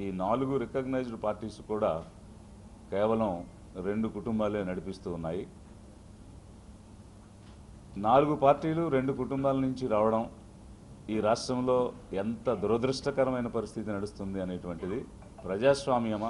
ఈ 4 recognised parties కూడా కేవలం 2 కుటుంబాలే నడిపిస్తూ ఉన్నాయి. 4 పార్టీలు 2 కుటుంబాల నుంచి రావడం ఈ రాష్ట్రంలో ఎంత దురదృష్టకరమైన పరిస్థితి నడుస్తుంది అనేటువంటిది ప్రజాస్వామ్యమా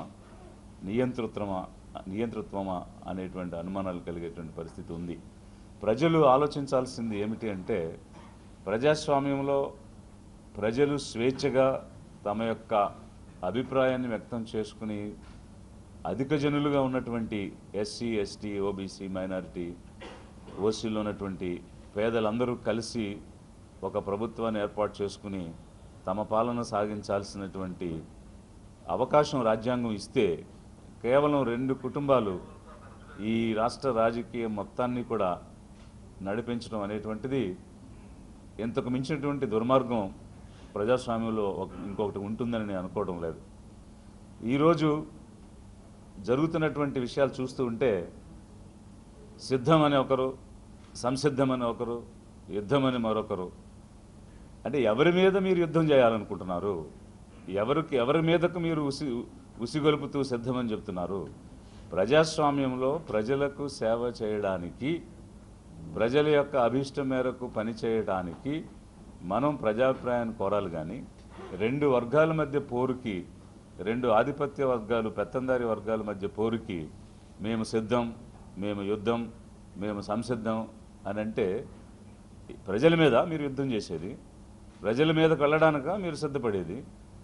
నియంతృత్వమా అనేటువంటి అనుమానాలు కలిగేటువంటి పరిస్థితి ఉంది. ప్రజలు ఆలోచించాల్సింది ఏమిటి అంటే, ప్రజాస్వామ్యంలో ప్రజలు స్వేచ్ఛగా తమ యొక్క అభిప్రాయాన్ని వ్యక్తం చేసుకుని అధిక జనులుగా ఉన్నటువంటి ఎస్సీ, ఎస్టీ, ఓబీసీ, మైనారిటీ, ఓసీలో ఉన్నటువంటి పేదలందరూ కలిసి ఒక ప్రభుత్వాన్ని ఏర్పాటు చేసుకుని తమ పాలన సాగించాల్సినటువంటి అవకాశం రాజ్యాంగం ఇస్తే కేవలం 2 కుటుంబాలు ఈ రాష్ట్ర రాజకీయ మొత్తాన్ని కూడా నడిపించడం అనేటువంటిది ఇంతకు మించినటువంటి దుర్మార్గం ప్రజాస్వామ్యంలో ఇంకొకటి ఉంటుందని నేను అనుకోవడం లేదు. ఈరోజు జరుగుతున్నటువంటి విషయాలు చూస్తూ ఉంటే సిద్ధమని ఒకరు, సంసిద్ధమని ఒకరు, యుద్ధమని మరొకరు. అంటే ఎవరి మీద మీరు యుద్ధం చేయాలనుకుంటున్నారు? ఎవరి మీదకు మీరు ఉసిగొలుపుతూ సిద్ధమని చెప్తున్నారు? ప్రజాస్వామ్యంలో ప్రజలకు సేవ చేయడానికి, ప్రజల యొక్క అభీష్టం మేరకు పనిచేయడానికి మనం ప్రజాభిప్రాయాన్ని కోరాలి. కానీ 2 వర్గాల మధ్య పోరుకి, 2 ఆధిపత్య వర్గాలు, పెత్తందారి వర్గాల మధ్య పోరుకి మేము సిద్ధం, మేము యుద్ధం, మేము సంసిద్ధం అని అంటే ప్రజల మీద మీరు యుద్ధం చేసేది, ప్రజల మీదకి వెళ్ళడానిక మీరు సిద్ధపడేది?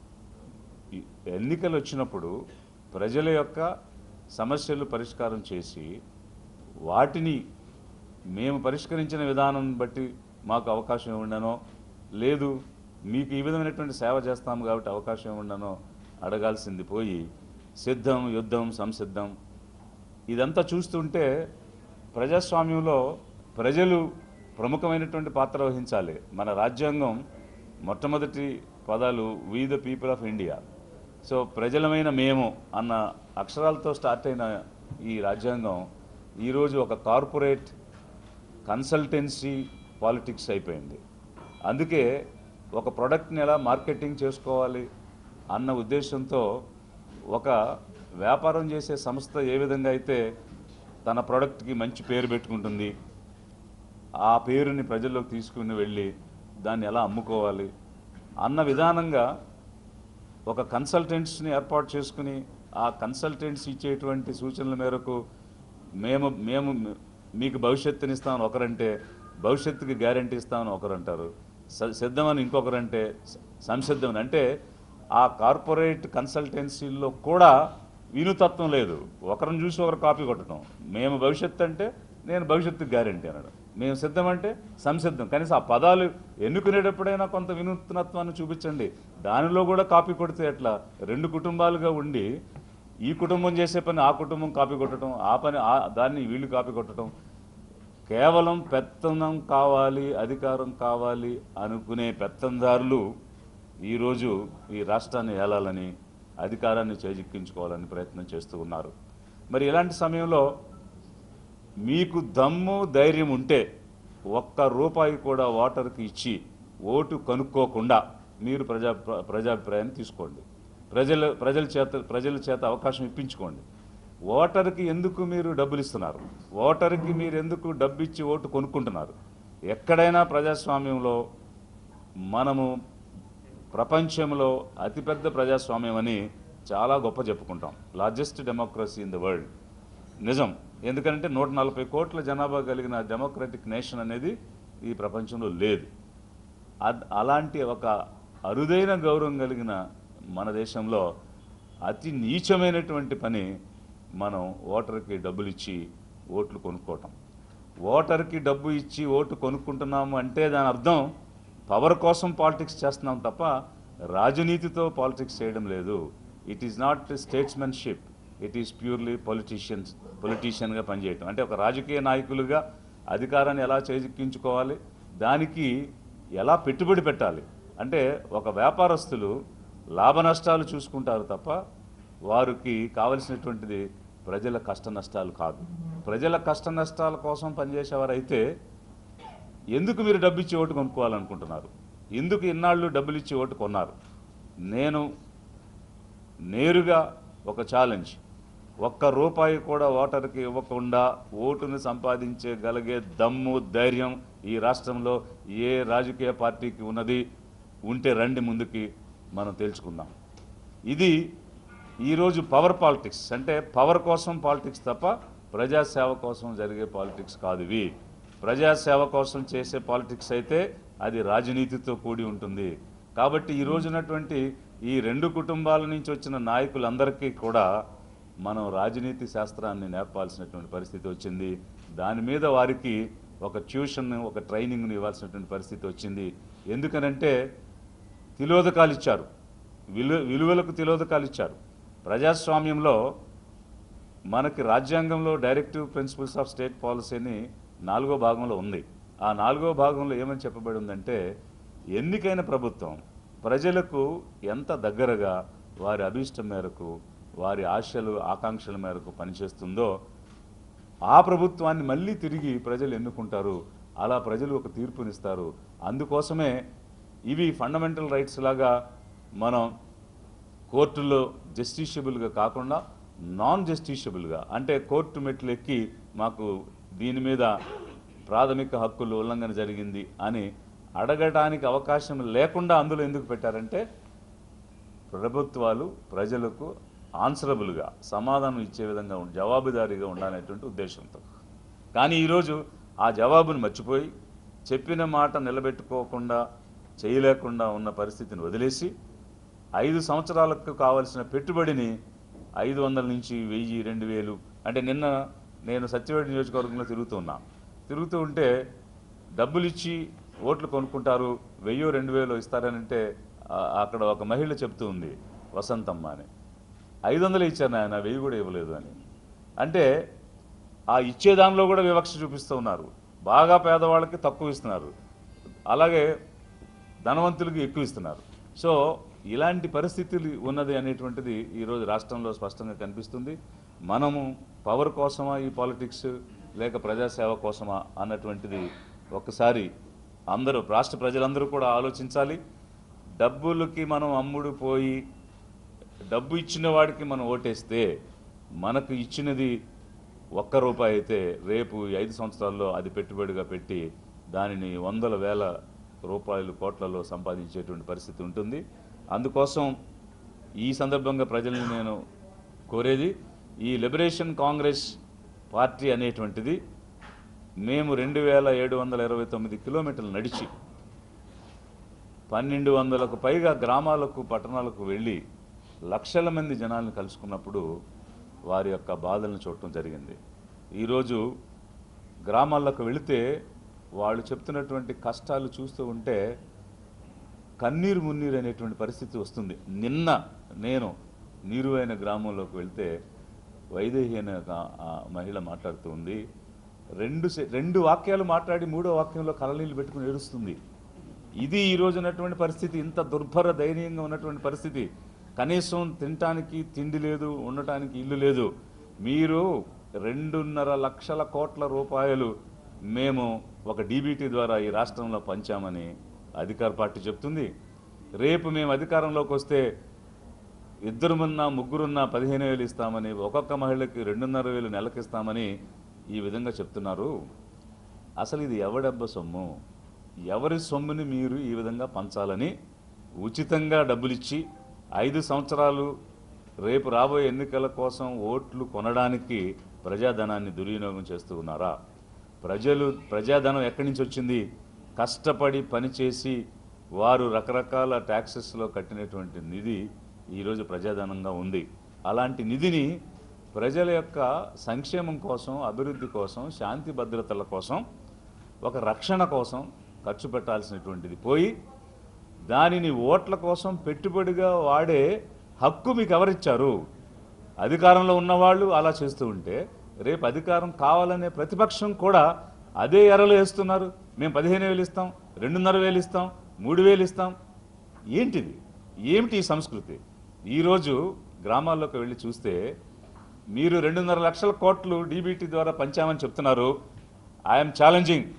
ఎన్నికలు వచ్చినప్పుడు ప్రజల యొక్క సమస్యలు పరిష్కారం చేసి వాటిని మేము పరిష్కరించిన విధానం బట్టి మాకు అవకాశం ఉండనో, లేదు మీకు ఈ విధమైనటువంటి సేవ చేస్తాము కాబట్టి అవకాశం ఉండనో అడగాల్సింది పోయి సిద్ధం, యుద్ధం, సంసిద్ధం ఇదంతా చూస్తుంటే ప్రజాస్వామ్యంలో ప్రజలు ప్రముఖమైనటువంటి పాత్ర వహించాలి. మన రాజ్యాంగం మొట్టమొదటి పదాలు we the people of India. So ప్రజలమైన మేము అన్న అక్షరాలతో స్టార్ట్ అయిన ఈ రాజ్యాంగం ఈరోజు ఒక కార్పొరేట్ కన్సల్టెన్సీ పాలిటిక్స్ అయిపోయింది. అందుకే ఒక ప్రోడక్ట్ని ఎలా మార్కెటింగ్ చేసుకోవాలి అన్న ఉద్దేశంతో ఒక వ్యాపారం చేసే సంస్థ ఏ విధంగా అయితే తన ప్రోడక్ట్కి మంచి పేరు పెట్టుకుంటుంది, ఆ పేరుని ప్రజల్లోకి తీసుకుని వెళ్ళి దాన్ని ఎలా అమ్ముకోవాలి అన్న విధానంగా ఒక కన్సల్టెంట్స్ని ఏర్పాటు చేసుకుని ఆ కన్సల్టెంట్స్ ఇచ్చేటువంటి సూచనల మేరకు మేము మీకు భవిష్యత్తుని ఇస్తామని ఒకరంటే, భవిష్యత్తుకి గ్యారంటీ ఇస్తామని ఒకరంటారు, సిద్ధమని ఇంకొకరంటే, సంసిద్ధమని అంటే ఆ కార్పొరేట్ కన్సల్టెన్సీల్లో కూడా వినుతత్వం లేదు. ఒకరిని చూసి ఒకరు కాపీ కొట్టడం. మేము భవిష్యత్తు అంటే నేను భవిష్యత్తుకి గ్యారంటీ అనడం, మేము సిద్ధం అంటే సంసిద్ధం. కనీసం ఆ పదాలు ఎన్నుకునేటప్పుడైనా కొంత వినూత్నత్వాన్ని చూపించండి. దానిలో కూడా కాపీ కొడితే ఎట్లా? 2 కుటుంబాలుగా ఉండి ఈ కుటుంబం చేసే పని ఆ కుటుంబం కాపీ కొట్టడం, ఆ పని దాన్ని వీళ్ళు కాపీ కొట్టడం. కేవలం పెత్తనం కావాలి, అధికారం కావాలి అనుకునే పెత్తందారులు ఈరోజు ఈ రాష్ట్రాన్ని ఏలాలని, అధికారాన్ని చేజిక్కించుకోవాలని ప్రయత్నం చేస్తూ ఉన్నారు. మరి ఇలాంటి సమయంలో మీకు దమ్ము ధైర్యం ఉంటే ₹1 కూడా ఓటర్కి ఇచ్చి ఓటు కనుక్కోకుండా మీరు ప్రజాభిప్రాయాన్ని తీసుకోండి. ప్రజల చేత అవకాశం ఇప్పించుకోండి. ఓటర్కి ఎందుకు మీరు డబ్బులు ఇస్తున్నారు? ఓటర్కి మీరు ఎందుకు డబ్బు ఇచ్చి ఓటు కొనుక్కుంటున్నారు? ఎక్కడైనా ప్రజాస్వామ్యంలో మనము ప్రపంచంలో అతిపెద్ద ప్రజాస్వామ్యం అని చాలా గొప్ప చెప్పుకుంటాం. Largest democracy in the world. నిజం. ఎందుకంటే 140 కోట్ల జనాభా కలిగిన డెమోక్రటిక్ నేషన్ అనేది ఈ ప్రపంచంలో లేదు. అలాంటి ఒక అరుదైన గౌరవం కలిగిన మన దేశంలో అతి నీచమైనటువంటి పని మనం ఓటర్కి డబ్బులు ఇచ్చి ఓట్లు కొనుక్కోవటం. ఓటర్కి డబ్బు ఇచ్చి ఓటు కొనుక్కుంటున్నాము అంటే దాని అర్థం పవర్ కోసం పాలిటిక్స్ చేస్తున్నాం తప్ప రాజనీతితో పాలిటిక్స్ చేయడం లేదు. It is not statesmanship, it is purely పొలిటీషియన్గా పనిచేయటం. అంటే ఒక రాజకీయ నాయకులుగా అధికారాన్ని ఎలా చేజిక్కించుకోవాలి, దానికి ఎలా పెట్టుబడి పెట్టాలి. అంటే ఒక వ్యాపారస్తులు లాభ నష్టాలు చూసుకుంటారు తప్ప వారికి కావలసినటువంటిది ప్రజల కష్ట నష్టాలు కాదు. ప్రజల కష్ట నష్టాల కోసం పనిచేసేవారైతే ఎందుకు మీరు డబ్బు ఇచ్చి ఓటు కొనుక్కోవాలనుకుంటున్నారు? ఎందుకు ఇన్నాళ్ళు డబ్బులు ఇచ్చి ఓటు కొన్నారు? నేను నేరుగా ఒక ఛాలెంజ్, ఒక్క రూపాయి కూడా ఓటర్కి ఇవ్వకుండా ఓటును సంపాదించగలిగే దమ్ము ధైర్యం ఈ రాష్ట్రంలో ఏ రాజకీయ పార్టీకి ఉన్నది ఉంటే రండి ముందుకి మనం తేల్చుకుందాం. ఇది ఈరోజు పవర్ పాలిటిక్స్ అంటే పవర్ కోసం పాలిటిక్స్ తప్ప ప్రజాసేవ కోసం జరిగే పాలిటిక్స్ కాదు. ఇవి ప్రజాసేవ కోసం చేసే పాలిటిక్స్ అయితే అది రాజనీతితో కూడి ఉంటుంది. కాబట్టి ఈ రోజునటువంటి ఈ రెండు కుటుంబాల నుంచి వచ్చిన నాయకులందరికీ కూడా మనం రాజనీతి శాస్త్రాన్ని నేర్పాల్సినటువంటి పరిస్థితి వచ్చింది. దాని మీద వారికి ఒక ట్యూషన్, ఒక ట్రైనింగ్ని ఇవ్వాల్సినటువంటి పరిస్థితి వచ్చింది. ఎందుకనంటే తిలోదకాలు ఇచ్చారు, విలువలకు తిలోదకాలు ఇచ్చారు. ప్రజాస్వామ్యంలో మనకి రాజ్యాంగంలో డైరెక్టివ్ ప్రిన్సిపల్స్ ఆఫ్ స్టేట్ పాలసీని 4వ భాగంలో ఉంది. ఆ 4వ భాగంలో ఏమని చెప్పబడి ఉందంటే ఎన్నికైన ప్రభుత్వం ప్రజలకు ఎంత దగ్గరగా వారి అభీష్టం మేరకు, వారి ఆశలు ఆకాంక్షల మేరకు పనిచేస్తుందో ఆ ప్రభుత్వాన్ని మళ్ళీ తిరిగి ప్రజలు ఎన్నుకుంటారు. అలా ప్రజలు ఒక తీర్పునిస్తారు. అందుకోసమే ఇవి ఫండమెంటల్ రైట్స్ లాగా మనం కోర్టులో జస్టిషియబుల్గా కాకుండా నాన్ జస్టిషియబుల్గా, అంటే కోర్టు మెట్లు ఎక్కి మాకు దీని మీద ప్రాథమిక హక్కులు ఉల్లంఘన జరిగింది అని అడగటానికి అవకాశం లేకుండా అందులో ఎందుకు పెట్టారంటే ప్రభుత్వాలు ప్రజలకు ఆన్సరబుల్గా సమాధానం ఇచ్చే విధంగా జవాబుదారీగా ఉండాలనేటువంటి ఉద్దేశంతో. కానీ ఈరోజు ఆ జవాబును మర్చిపోయి చెప్పిన మాట నిలబెట్టుకోకుండా చేయలేకుండా ఉన్న పరిస్థితిని వదిలేసి 5 సంవత్సరాలకు కావాల్సిన పెట్టుబడిని 500 నుంచి 1000, 2000 అంటే నిన్న నేను సత్యవేడ నియోజకవర్గంలో తిరుగుతూ ఉంటే డబ్బులు ఇచ్చి ఓట్లు కొనుక్కుంటారు, 1000, 2000 ఇస్తారని అంటే అక్కడ ఒక మహిళ చెప్తూ ఉంది, వసంతమ్మ అని. 500 ఇచ్చారు నాయన, 1000 కూడా ఇవ్వలేదు అని. అంటే ఆ ఇచ్చే దానిలో కూడా వివక్ష చూపిస్తూ ఉన్నారు. బాగా పేదవాళ్ళకి తక్కువ ఇస్తున్నారు, అలాగే ధనవంతులకు ఎక్కువ ఇస్తున్నారు. సో ఇలాంటి పరిస్థితులు ఉన్నది అనేటువంటిది ఈరోజు రాష్ట్రంలో స్పష్టంగా కనిపిస్తుంది. మనము పవర్ కోసమా ఈ పాలిటిక్స్ లేక ప్రజాసేవ కోసమా అన్నటువంటిది ఒక్కసారి అందరూ రాష్ట్ర ప్రజలందరూ కూడా ఆలోచించాలి. డబ్బులకి మనం అమ్ముడు పోయి డబ్బు ఇచ్చిన వాడికి మనం ఓటేస్తే మనకు ఇచ్చినది ₹1 అయితే రేపు 5 సంవత్సరాల్లో అది పెట్టుబడిగా పెట్టి దానిని వందల వేల రూపాయలు కోట్లలో సంపాదించేటువంటి పరిస్థితి ఉంటుంది. అందుకోసం ఈ సందర్భంగా ప్రజల్ని నేను కోరేది, ఈ లిబరేషన్ కాంగ్రెస్ పార్టీ అనేటువంటిది మేము 2729 కిలోమీటర్లు నడిచి 1200కు పైగా గ్రామాలకు పట్టణాలకు వెళ్ళి లక్షల మంది జనాలను కలుసుకున్నప్పుడు వారి యొక్క బాధలను చూడటం జరిగింది. ఈరోజు గ్రామాలకు వెళితే వాళ్ళు చెప్తున్నటువంటి కష్టాలు చూస్తూ ఉంటే కన్నీరు మున్నీరు అనేటువంటి పరిస్థితి వస్తుంది. నిన్న నేను నీరువైన గ్రామంలోకి వెళ్తే వైదేహి అనే ఒక మహిళ మాట్లాడుతూ ఉంది. 2 వాక్యాలు మాట్లాడి 3వ వాక్యంలో కళ్ళనీళ్ళు పెట్టుకుని ఏడుస్తుంది. ఇది ఈరోజు ఉన్నటువంటి పరిస్థితి. ఇంత దుర్భర దయనీయంగా ఉన్నటువంటి పరిస్థితి. కనీసం తినటానికి తిండి లేదు, ఉండటానికి ఇల్లు లేదు. మీరు 2.5 లక్షల కోట్ల రూపాయలు మేము ఒక డీబీటీ ద్వారా ఈ రాష్ట్రంలో పంచామని అధికార పార్టీ చెప్తుంది. రేపు మేము అధికారంలోకి వస్తే 2 ముగ్గురున్నా 15,000 ఇస్తామని, ఒక్కొక్క మహిళకి 2,500 నెలకు ఇస్తామని ఈ విధంగా చెప్తున్నారు. అసలు ఇది ఎవడబ్బ సొమ్ము? ఎవరి సొమ్ముని మీరు ఈ విధంగా పంచాలని ఉచితంగా డబ్బులిచ్చి 5 సంవత్సరాలు రేపు రాబోయే ఎన్నికల కోసం ఓట్లు కొనడానికి ప్రజాధనాన్ని దుర్వినియోగం చేస్తూ ఉన్నారా? ప్రజాధనం ఎక్కడి నుంచి వచ్చింది? కష్టపడి పనిచేసి వారు రకరకాల ట్యాక్సెస్లో కట్టినటువంటి నిధి ఈరోజు ప్రజాధనంగా ఉంది. అలాంటి నిధిని ప్రజల యొక్క సంక్షేమం కోసం, అభివృద్ధి కోసం, శాంతి భద్రతల కోసం, ఒక రక్షణ కోసం ఖర్చు పెట్టాల్సినటువంటిది పోయి దానిని ఓట్ల కోసం పెట్టుబడిగా వాడే హక్కు మీకు ఎవరిచ్చారు? అధికారంలో ఉన్నవాళ్ళు అలా చేస్తూ ఉంటే రేపు అధికారం కావాలనే ప్రతిపక్షం కూడా అదే ఎరలు వేస్తున్నారు. మేము 15,000 ఇస్తాం, 2,500 ఇస్తాం, 3,000 ఇస్తాం. ఏంటిది? ఏమిటి ఈ సంస్కృతి? ఈరోజు గ్రామాల్లోకి వెళ్ళి చూస్తే మీరు 2.5 లక్షల కోట్లు డీబీటీ ద్వారా పంచామని చెప్తున్నారు. I'm challenging.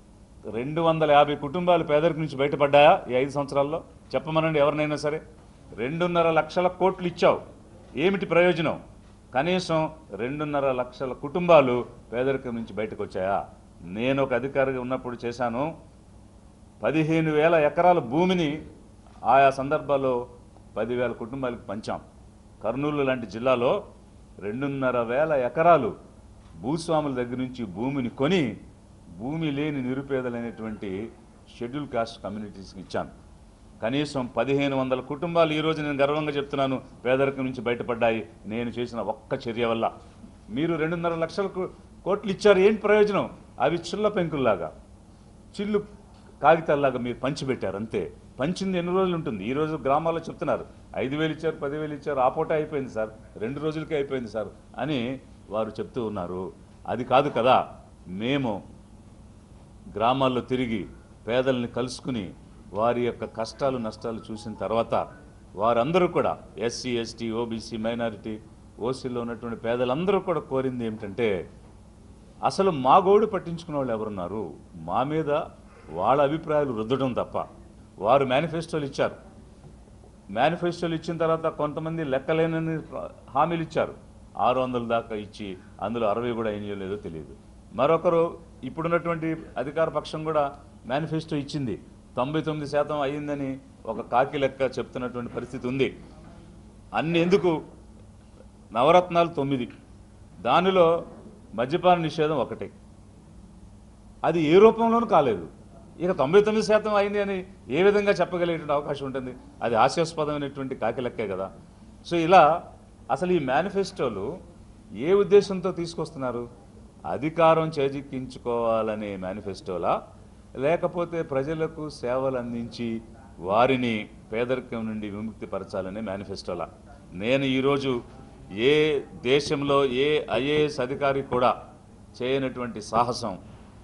250 కుటుంబాలు పేదరికం నుంచి బయటపడ్డాయా ఈ 5 సంవత్సరాల్లో? చెప్పమనండి ఎవరినైనా సరే. 2.5 లక్షల కోట్లు ఇచ్చావు, ఏమిటి ప్రయోజనం? కనీసం 2.5 లక్షల కుటుంబాలు పేదరికం నుంచి బయటకు వచ్చాయా? నేను ఒక అధికారిగా ఉన్నప్పుడు చేశాను. 15,000 ఎకరాల భూమిని ఆయా సందర్భాల్లో 10,000 కుటుంబాలకు పంచాం. కర్నూలు లాంటి జిల్లాలో 2.5 ఎకరాలు భూస్వాముల దగ్గర నుంచి భూమిని కొని భూమి లేని నిరుపేదలైనటువంటి షెడ్యూల్ కాస్ట్ కమ్యూనిటీస్కి ఇచ్చాను. కనీసం 1,500 కుటుంబాలు ఈరోజు నేను గర్వంగా చెప్తున్నాను పేదరికం నుంచి బయటపడ్డాయి నేను చేసిన ఒక్క చర్య వల్ల. మీరు 2.5 లక్షల కోట్లు ఇచ్చారు, ఏంటి ప్రయోజనం? అవి చిల్ల పెంకుల్లాగా, చిల్లు కాగితాల్లాగా మీరు పంచిపెట్టారు అంతే. పంచింది ఎన్ని రోజులు ఉంటుంది? ఈరోజు గ్రామాల్లో చెప్తున్నారు 5,000 ఇచ్చారు, 10,000 ఇచ్చారు, ఆ పూట అయిపోయింది సార్, 2 రోజులకే అయిపోయింది సార్ అని వారు చెప్తూ ఉన్నారు. అది కాదు కదా. మేము గ్రామాల్లో తిరిగి పేదల్ని కలుసుకుని వారి యొక్క కష్టాలు నష్టాలు చూసిన తర్వాత వారందరూ కూడా ఎస్సీ, ఎస్టీ, ఓబీసీ, మైనారిటీ, ఓసీలో ఉన్నటువంటి పేదలందరూ కూడా కోరింది ఏమిటంటే, అసలు మా గోడు పట్టించుకునే వాళ్ళు ఎవరున్నారు? మా మీద వాళ్ళ అభిప్రాయాలు రుద్దడం తప్ప. వారు మేనిఫెస్టోలు ఇచ్చారు, మేనిఫెస్టోలు ఇచ్చిన తర్వాత కొంతమంది లెక్కలేనని హామీలు ఇచ్చారు, 600 దాకా ఇచ్చి అందులో 60 కూడా ఏం చేయలేదో తెలియదు. మరొకరు ఇప్పుడున్నటువంటి అధికార పక్షం కూడా మేనిఫెస్టో ఇచ్చింది, 99% అయ్యిందని ఒక కాకి లెక్క చెప్తున్నటువంటి పరిస్థితి ఉంది. అన్ని ఎందుకు? నవరత్నాలు 9, దానిలో మద్యపాన నిషేధం 1, అది ఏ రూపంలోనూ కాలేదు. ఇక 99% అయింది అని ఏ విధంగా చెప్పగలిగేటువంటి అవకాశం ఉంటుంది? అది హాస్యాస్పదమైనటువంటి కాకి లెక్కే కదా. సో ఇలా అసలు ఈ మేనిఫెస్టోలు ఏ ఉద్దేశంతో తీసుకొస్తున్నారు? అధికారం చేజిక్కించుకోవాలనే మేనిఫెస్టోలా, లేకపోతే ప్రజలకు సేవలు అందించి వారిని పేదరికం నుండి విముక్తి పరచాలనే మేనిఫెస్టోలా? నేను ఈరోజు ఏ దేశంలో ఏ ఐఏఎస్ అధికారి కూడా చేయనటువంటి సాహసం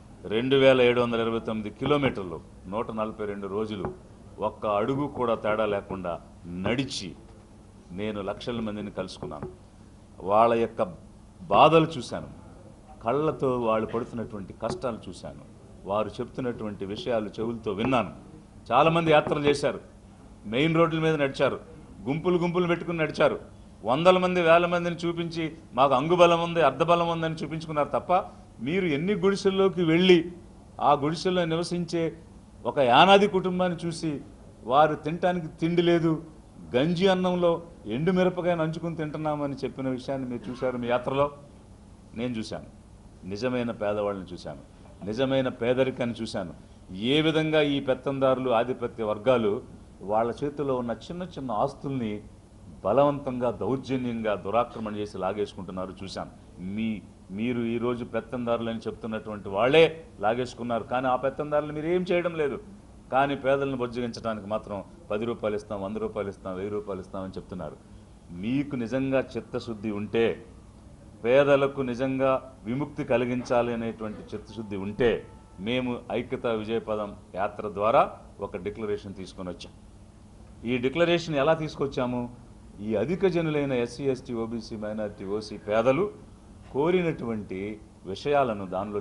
2,729 కిలోమీటర్లు 142 రోజులు ఒక్క అడుగు కూడా తేడా లేకుండా నడిచి నేను లక్షల మందిని కలుసుకున్నాను. వాళ్ళ యొక్క బాధలు చూశాను, కళ్ళతో వాళ్ళు పడుతున్నటువంటి కష్టాలు చూశాను, వారు చెప్తున్నటువంటి విషయాలు చెవులతో విన్నాను. చాలామంది యాత్రలు చేశారు, మెయిన్ రోడ్ల మీద నడిచారు, గుంపులు గుంపులు పెట్టుకుని నడిచారు, 100 మంది 1000 మందిని చూపించి మాకు అంగుబలం ఉంది, అర్ధబలం ఉందని చూపించుకున్నారు తప్ప మీరు ఎన్ని గుడిసెల్లోకి వెళ్ళి ఆ గుడిసెల్లో నివసించే ఒక యానాది కుటుంబాన్ని చూసి వారు తినటానికి తిండి లేదు, గంజి అన్నంలో ఎండు మిరపకాయ నంచుకుని తింటున్నామని చెప్పిన విషయాన్ని మీరు చూశారు మీ యాత్రలో? నేను చూశాను. నిజమైన పేదవాళ్ళని చూశాను, నిజమైన పేదరికాన్ని చూశాను. ఏ విధంగా ఈ పెత్తందారులు, ఆధిపత్య వర్గాలు వాళ్ళ చేతిలో ఉన్న చిన్న చిన్న ఆస్తుల్ని బలవంతంగా, దౌర్జన్యంగా దురాక్రమణ చేసి లాగేసుకుంటున్నారు చూశాను. మీరు ఈరోజు పెత్తందారులని చెప్తున్నటువంటి వాళ్ళే లాగేసుకున్నారు, కానీ ఆ పెత్తందారులు మీరు ఏం చేయడం లేదు. కానీ పేదలను బొజ్జగించడానికి మాత్రం 10 రూపాయలు ఇస్తాం, 100 రూపాయలు ఇస్తాం, 1000 రూపాయలు ఇస్తామని చెప్తున్నారు. మీకు నిజంగా చిత్తశుద్ధి ఉంటే, పేదలకు నిజంగా విముక్తి కలిగించాలి అనేటువంటి చిత్తశుద్ధి ఉంటే, మేము ఐక్యతా విజయపదం యాత్ర ద్వారా ఒక డిక్లరేషన్ తీసుకొని వచ్చాం. ఈ డిక్లరేషన్ ఎలా తీసుకొచ్చాము? ఈ అధిక జనులైన SC, ST, OBC, minority, OC పేదలు కోరినటువంటి విషయాలను దానిలో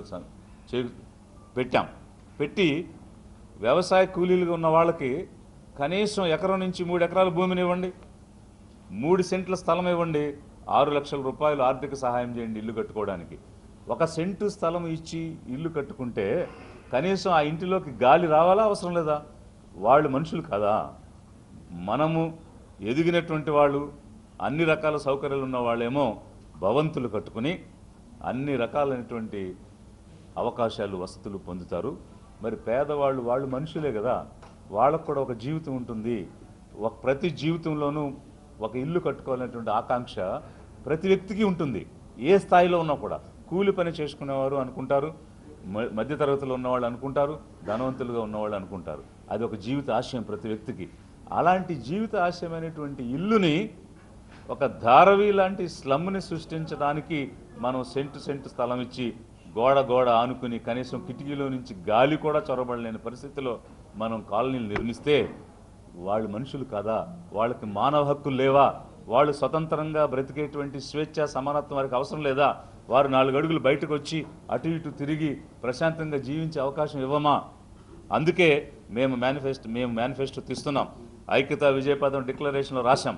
పెట్టి వ్యవసాయ కూలీలుగా ఉన్న వాళ్ళకి కనీసం ఎకరం నుంచి 3 ఎకరాల భూమిని ఇవ్వండి, 3 సెంట్ల స్థలం ఇవ్వండి, 6 లక్షల రూపాయలు ఆర్థిక సహాయం చేయండి ఇల్లు కట్టుకోవడానికి. 1 సెంటు స్థలం ఇచ్చి ఇల్లు కట్టుకుంటే కనీసం ఆ ఇంటిలోకి గాలి రావాలా అవసరం లేదా? వాళ్ళు మనుషులు కదా. మనము ఎదిగినటువంటి వాళ్ళు, అన్ని రకాల సౌకర్యాలు ఉన్న వాళ్ళేమో భవంతులు కట్టుకుని అన్ని రకాలైనటువంటి అవకాశాలు, వసతులు పొందుతారు. మరి పేదవాళ్ళు, వాళ్ళు మనుషులే కదా, వాళ్ళకు కూడా ఒక జీవితం ఉంటుంది. ప్రతి జీవితంలోనూ ఒక ఇల్లు కట్టుకోవాలనేటువంటి ఆకాంక్ష ప్రతి వ్యక్తికి ఉంటుంది, ఏ స్థాయిలో ఉన్నా కూడా. కూలి పని చేసుకునేవారు అనుకుంటారు, మధ్యతరగతిలో ఉన్నవాళ్ళు అనుకుంటారు, ధనవంతులుగా ఉన్నవాళ్ళు అనుకుంటారు. అది ఒక జీవిత ఆశయం ప్రతి వ్యక్తికి. అలాంటి జీవిత ఆశయమైనటువంటి ఇల్లుని ఒక ధారవి లాంటి స్లమ్ని సృష్టించడానికి మనం సెంటు స్థలం ఇచ్చి గోడ ఆనుకుని కనీసం కిటికీలో నుంచి గాలి కూడా చొరబడలేని పరిస్థితిలో మనం కాలనీలు నిర్మిస్తే వాళ్ళు మనుషులు కాదా? వాళ్ళకి మానవ హక్కులు లేవా? వాళ్ళు స్వతంత్రంగా బ్రతికేటువంటి స్వేచ్ఛ, సమానత్వం వారికి అవసరం లేదా? వారు 4 అడుగులు బయటకు వచ్చి అటు ఇటు తిరిగి ప్రశాంతంగా జీవించే అవకాశం ఇవ్వమా? అందుకే మేము మేనిఫెస్టో తీస్తున్నాం. ఐక్యతా విజయపథం డిక్లరేషన్లో రాశాం.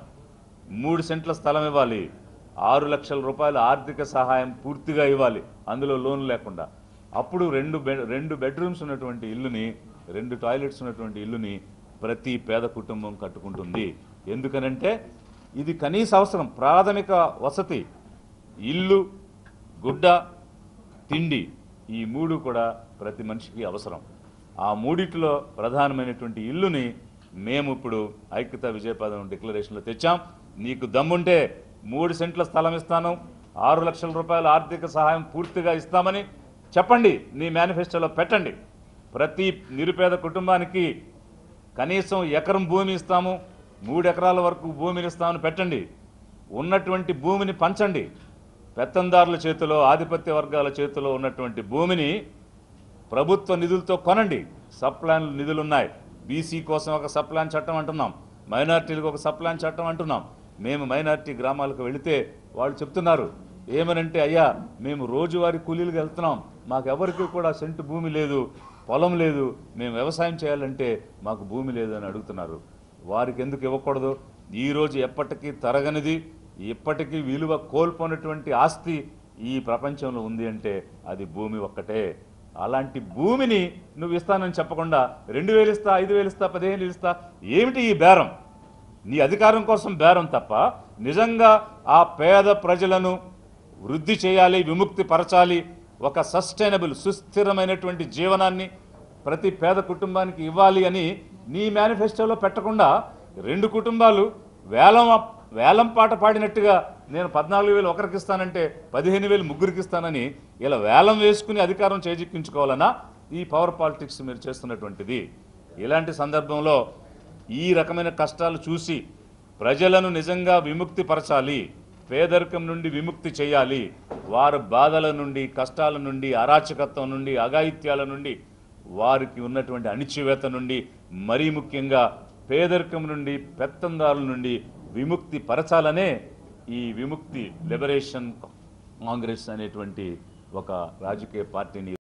3 సెంట్ల స్థలం ఇవ్వాలి, 6 లక్షల రూపాయల ఆర్థిక సహాయం పూర్తిగా ఇవ్వాలి, అందులో లోన్ లేకుండా. అప్పుడు రెండు బెడ్రూమ్స్ ఉన్నటువంటి ఇల్లుని, 2 టాయిలెట్స్ ఉన్నటువంటి ఇల్లుని ప్రతి పేద కుటుంబం కట్టుకుంటుంది. ఎందుకనంటే ఇది కనీస అవసరం, ప్రాథమిక వసతి, ఇల్లు, గుడ్డ, తిండి, ఈ 3 కూడా ప్రతి మనిషికి అవసరం. ఆ మూడిట్లో ప్రధానమైనటువంటి ఇల్లుని మేము ఇప్పుడు ఐక్యతా విజయపథం డిక్లరేషన్లో తెచ్చాం. నీకు దమ్ముంటే 3 సెంట్ల స్థలం ఇస్తాను, 6 లక్షల రూపాయల ఆర్థిక సహాయం పూర్తిగా ఇస్తామని చెప్పండి, నీ మేనిఫెస్టోలో పెట్టండి. ప్రతి నిరుపేద కుటుంబానికి కనీసం ఎకరం భూమి ఇస్తాము, 3 ఎకరాల వరకు భూమిని ఇస్తామని పెట్టండి. ఉన్నటువంటి భూమిని పంచండి. పెత్తందారుల చేతిలో, ఆధిపత్య వర్గాల చేతిలో ఉన్నటువంటి భూమిని ప్రభుత్వ నిధులతో కొనండి. సప్లాన్ నిధులు ఉన్నాయి. బీసీ కోసం ఒక సప్లాన్ చట్టం అంటున్నాం, మైనార్టీలకు ఒక సప్లాన్ చట్టం అంటున్నాం. మేము మైనార్టీ గ్రామాలకు వెళితే వాళ్ళు చెప్తున్నారు ఏమనంటే, అయ్యా మేము రోజువారీ కూలీలకు వెళ్తున్నాం, మాకెవరికి కూడా సెంటు భూమి లేదు, పొలం లేదు, మేము వ్యవసాయం చేయాలంటే మాకు భూమి లేదు అని అడుగుతున్నారు. వారికి ఎందుకు ఇవ్వకూడదు? ఈరోజు ఎప్పటికీ తరగనిది, ఇప్పటికీ విలువ కోల్పోయినటువంటి ఆస్తి ఈ ప్రపంచంలో ఉంది అంటే అది భూమి ఒక్కటే. అలాంటి భూమిని నువ్వు ఇస్తానని చెప్పకుండా 2000 ఇస్తా, 5000 ఇస్తా, 15,000 ఇస్తా, ఏమిటి ఈ బేరం? నీ అధికారం కోసం బేరం తప్ప నిజంగా ఆ పేద ప్రజలను వృద్ధి చేయాలి, విముక్తి పరచాలి, ఒక సస్టైనబుల్ సుస్థిరమైనటువంటి జీవనాన్ని ప్రతి పేద కుటుంబానికి ఇవ్వాలి అని నీ మేనిఫెస్టోలో పెట్టకుండా 2 కుటుంబాలు వేలం పాట పాడినట్టుగా నేను 14,000 ఒకరికి ఇస్తానంటే 15,000 ముగ్గురికి ఇస్తానని ఇలా వేలం వేసుకుని అధికారం చేజిక్కించుకోవాలన్నా ఈ పవర్ పాలిటిక్స్ మీరు చేస్తున్నటువంటిది. ఇలాంటి సందర్భంలో ఈ రకమైన కష్టాలు చూసి ప్రజలను నిజంగా విముక్తి పరచాలి, పేదరికం నుండి విముక్తి చేయాలి, వారి బాధల నుండి, కష్టాల నుండి, అరాచకత్వం నుండి, అఘాయిత్యాల నుండి, వారికి ఉన్నటువంటి అణిచివేత నుండి, మరీ ముఖ్యంగా పేదరికం నుండి, పెత్తందారుల నుండి విముక్తి పరచాలనే ఈ విముక్తి లిబరేషన్ కాంగ్రెస్ అనేటువంటి ఒక రాజకీయ పార్టీని